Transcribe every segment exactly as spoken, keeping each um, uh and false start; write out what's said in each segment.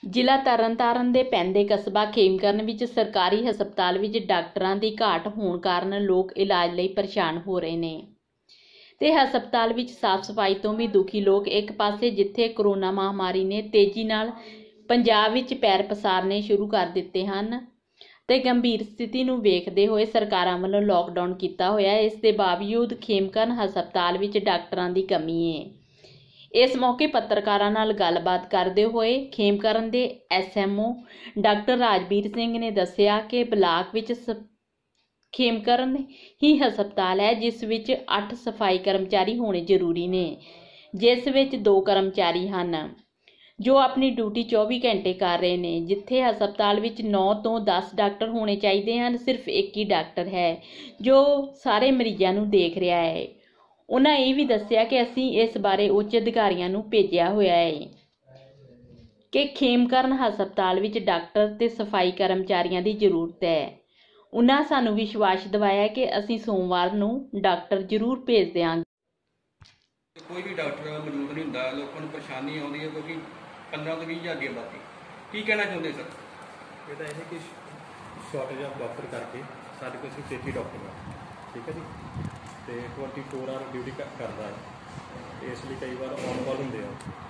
ਜ਼ਿਲ੍ਹਾ ਤਰਨਤਾਰਨ ਦੇ ਪੈਂਦੇ ਕਸਬਾ ਖੇਮਕਰਨ ਵਿੱਚ ਸਰਕਾਰੀ ਹਸਪਤਾਲ ਵਿੱਚ ਡਾਕਟਰਾਂ ਦੀ ਘਾਟ ਹੋਣ ਕਾਰਨ ਲੋਕ ਇਲਾਜ ਲਈ ਪਰੇਸ਼ਾਨ ਹੋ ਰਹੇ ਨੇ ਤੇ ਹਸਪਤਾਲ ਵਿੱਚ ਸਾਫ਼ ਸਫਾਈ ਤੋਂ ਵੀ ਦੁਖੀ ਲੋਕ। ਇੱਕ ਪਾਸੇ ਜਿੱਥੇ ਕਰੋਨਾ ਮਹਾਮਾਰੀ ਨੇ ਤੇਜ਼ੀ ਨਾਲ ਪੰਜਾਬ ਵਿੱਚ ਪੈਰ ਪਸਾਰਨੇ ਸ਼ੁਰੂ ਕਰ ਦਿੱਤੇ ਹਨ ਤੇ ਗੰਭੀਰ ਸਥਿਤੀ ਨੂੰ ਵੇਖਦੇ ਹੋਏ ਸਰਕਾਰਾਂ ਵੱਲੋਂ ਲੋਕਡਾਊਨ ਕੀਤਾ ਹੋਇਆ ਹੈ, ਇਸ ਦੇ ਬਾਵਜੂਦ ਖੇਮਕਰਨ ਹਸਪਤਾਲ ਵਿੱਚ ਡਾਕਟਰਾਂ ਦੀ ਕਮੀ ਹੈ। इस मौके पत्रकारां नाल गलबात करते हुए खेमकरण के S M O doctor Rajveer Singh ने दस्सिया कि ब्लाक विच खेमकरण ही हस्पताल है जिस विच अठ सफाई कर्मचारी होने जरूरी ने, जिस विच दो कर्मचारी हैं जो अपनी ड्यूटी चौबी घंटे कर रहे हैं। जिथे हस्पताल विच नौ तो दस डॉक्टर होने चाहिए हैं, सिर्फ एक ही डॉक्टर है जो सारे मरीजों को देख रहा है। उन्हें यह भी दस्सिया कि असीं इस बारे उच्च अधिकारियों नूं भेजिया होया है कि खेमकरण हस्पताल विच डॉक्टर ते सफाई कर्मचारियों की जरूरत है। उन्हें सानूं विश्वास दिवाया कि असीं सोमवार नूं डॉक्टर जरूर भेज देंगे। कोई भी डॉक्टर मौजूद नहीं होंदा, लोगों को परेशानी आउंदी है क्योंकि पंद्रह तो बीस हज़ार की आबादी। की कहना चाहते सर? ये तो है कि शॉर्टेज ऑफ डॉक्टर करके साढ़े कोल सिर्फ एक ही डॉक्टर है, ठीक है जी, तो ट्वेंटी फोर आवर ड्यूटी करता है, इसलिए कई बार ऑन कॉल होंगे।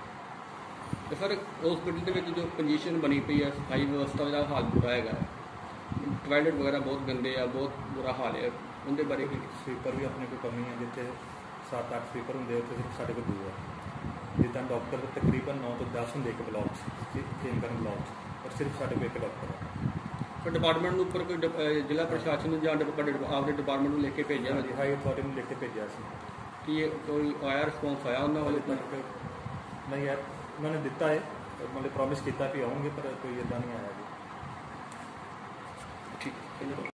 तो सर हॉस्पिटल के जो पोजीशन बनी पई है, सफाई व्यवस्था का हाल बुरा है, टॉयलेट वगैरह बहुत गंदे है, बहुत बुरा हाल है, उनके बारे में स्वीपर भी अपने को कमी है, जितने सत्त अठ स्वीपर होंगे उत्थे सिर्फ साढ़े को दो है। जिदा डॉक्टर तकरीबन नौ तो दस होंगे एक ब्लॉक खेमकरण ब्लॉक, और सिर्फ साढ़े को एक डॉक्टर है। तो डिपार्टमेंट उपर कोई जिला प्रशासन या आपके डिपार्टमेंट में लिख के भेजा? हाँ जी, हाई अथॉरिटी में लिख के भेजा सी। कि ये कोई आया रिस्पॉन्स आया उन्होंने वाले तक? नहीं यार, उन्होंने दिता है, मतलब प्रॉमिस किया भी आऊँगे, पर कोई इदा नहीं आया जी। ठीक है।